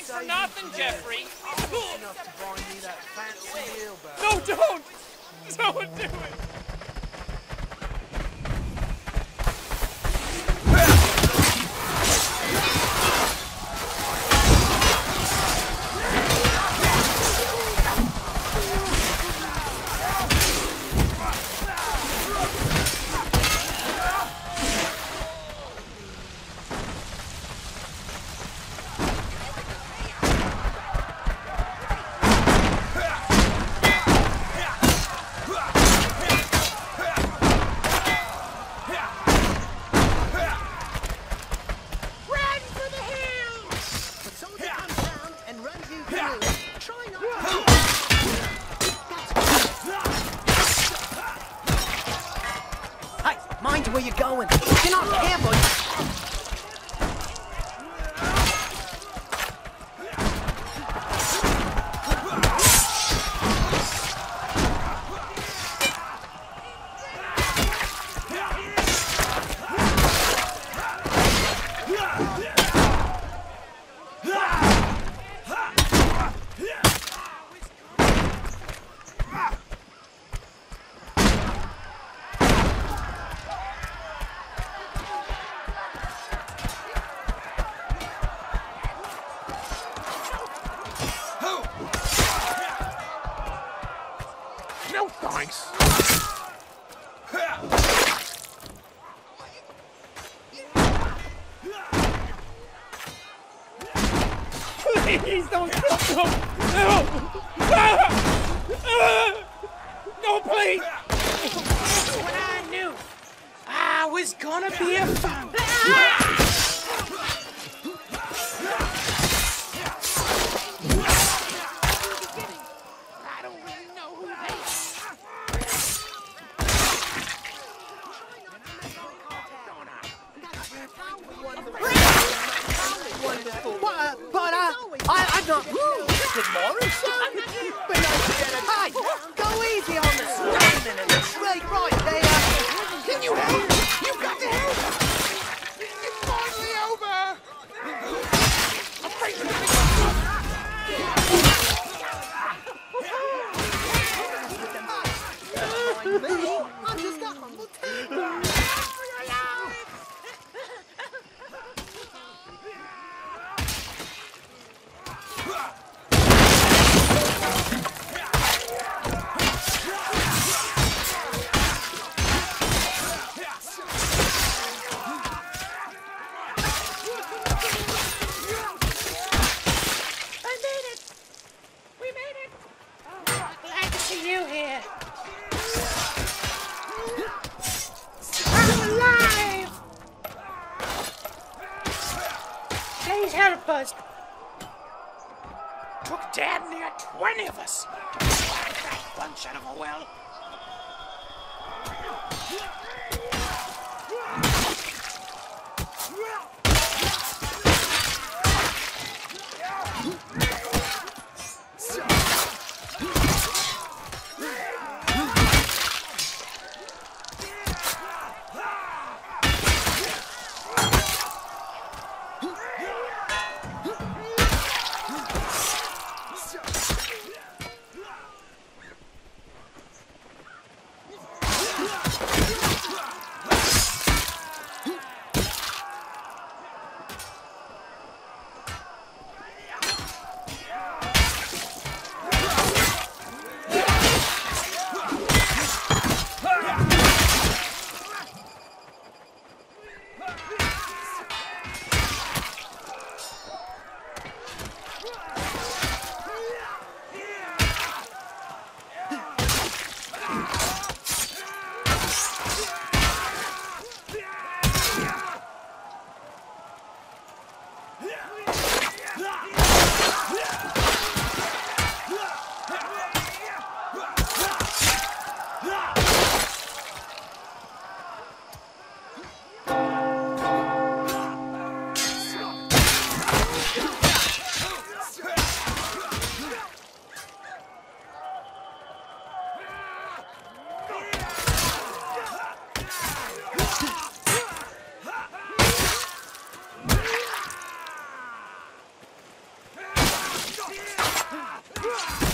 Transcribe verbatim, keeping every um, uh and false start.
for nothing, Jeffrey. Enough to buy me that fancy wheelbarrow. No, don't! Don't do it! Where you going? You're not careful. No thanks. Please don't stop! No! No! Ah! Ah! No, please! When I knew I was gonna be a fun. I don't really know who they Wonderful. But, uh, but uh, I, I'm not. Good morning, son. But no, hey, go easy on the standing and the straight right there. Can you help? You've got to help. It's finally over. I'm afraid you're I'm just a humble tailor. Help us! Took damn near twenty of us to drag that bunch out of a well. Ah!